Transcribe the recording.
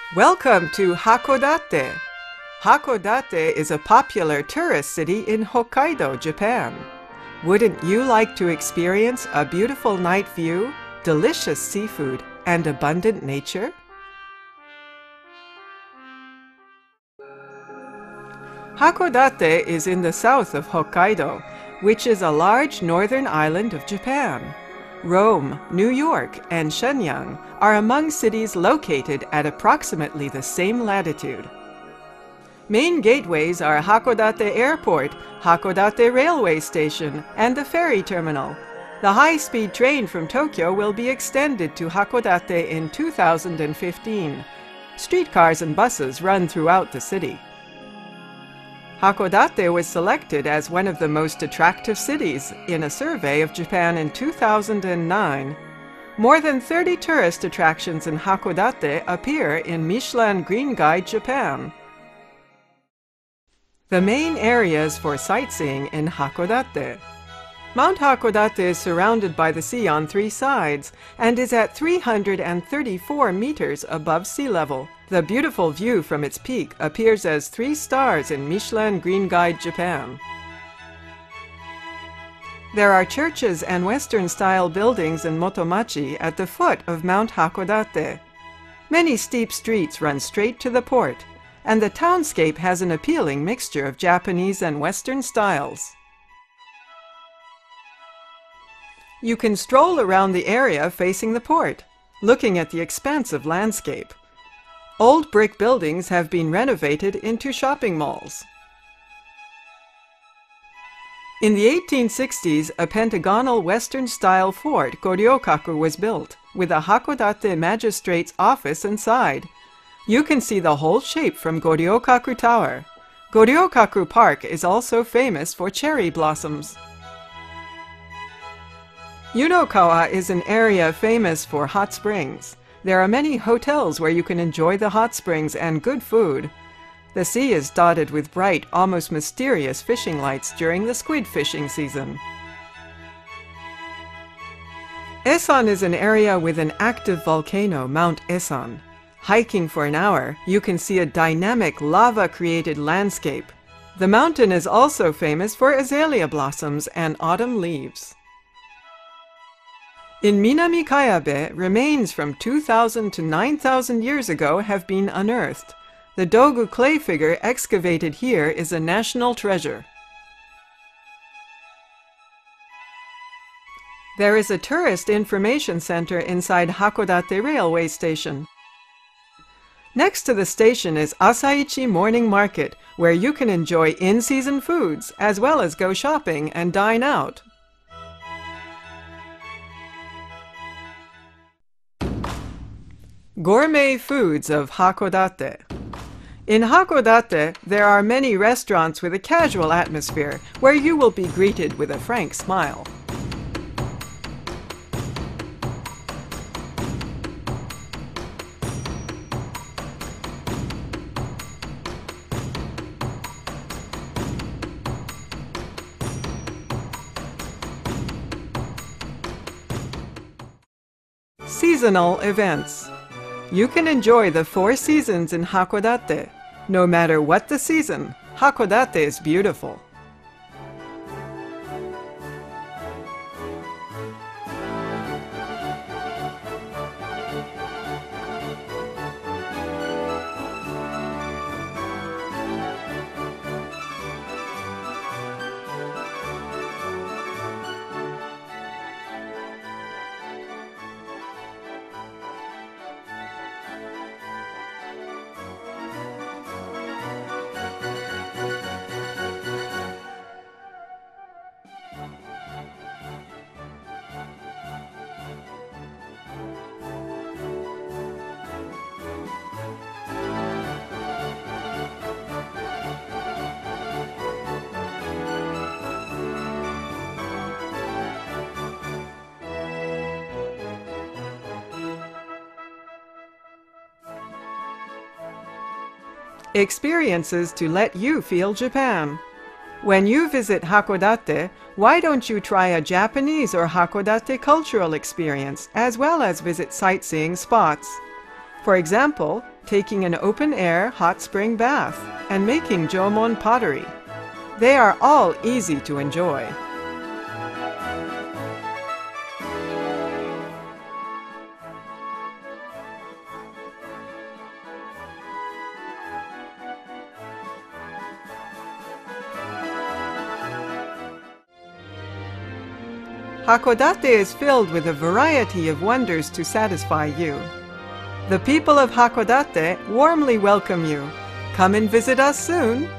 Welcome to Hakodate. Hakodate is a popular tourist city in Hokkaido, Japan. Wouldn't you like to experience a beautiful night view, delicious seafood, and abundant nature? Hakodate is in the south of Hokkaido, which is a large northern island of Japan. Rome, New York, and Shenyang are among cities located at approximately the same latitude. Main gateways are Hakodate Airport, Hakodate Railway Station, and the ferry terminal. The high-speed train from Tokyo will be extended to Hakodate in 2015. Streetcars and buses run throughout the city. Hakodate was selected as one of the most attractive cities in a survey of Japan in 2009. More than 30 tourist attractions in Hakodate appear in Michelin Green Guide Japan. The main areas for sightseeing in Hakodate. Mount Hakodate is surrounded by the sea on three sides and is at 334 meters above sea level. The beautiful view from its peak appears as 3 stars in Michelin Green Guide Japan. There are churches and Western-style buildings in Motomachi at the foot of Mount Hakodate. Many steep streets run straight to the port, and the townscape has an appealing mixture of Japanese and Western styles. You can stroll around the area facing the port, looking at the expansive landscape. Old brick buildings have been renovated into shopping malls. In the 1860s, a pentagonal Western-style fort, Goryokaku, was built, with a Hakodate magistrate's office inside. You can see the whole shape from Goryokaku Tower. Goryokaku Park is also famous for cherry blossoms. Yunokawa is an area famous for hot springs. There are many hotels where you can enjoy the hot springs and good food. The sea is dotted with bright, almost mysterious fishing lights during the squid fishing season. Esan is an area with an active volcano, Mount Esan. Hiking for an hour, you can see a dynamic lava-created landscape. The mountain is also famous for azalea blossoms and autumn leaves. In Minami Kayabe, remains from 2,000 to 9,000 years ago have been unearthed. The Dogu clay figure excavated here is a national treasure. There is a tourist information center inside Hakodate Railway Station. Next to the station is Asaichi Morning Market, where you can enjoy in-season foods, as well as go shopping and dine out. Gourmet foods of Hakodate. In Hakodate, there are many restaurants with a casual atmosphere where you will be greeted with a frank smile. Seasonal events. You can enjoy the 4 seasons in Hakodate. No matter what the season, Hakodate is beautiful. Experiences to let you feel Japan. When you visit Hakodate, why don't you try a Japanese or Hakodate cultural experience, as well as visit sightseeing spots? For example, taking an open-air hot spring bath, and making Jomon pottery. They are all easy to enjoy. Hakodate is filled with a variety of wonders to satisfy you. The people of Hakodate warmly welcome you. Come and visit us soon.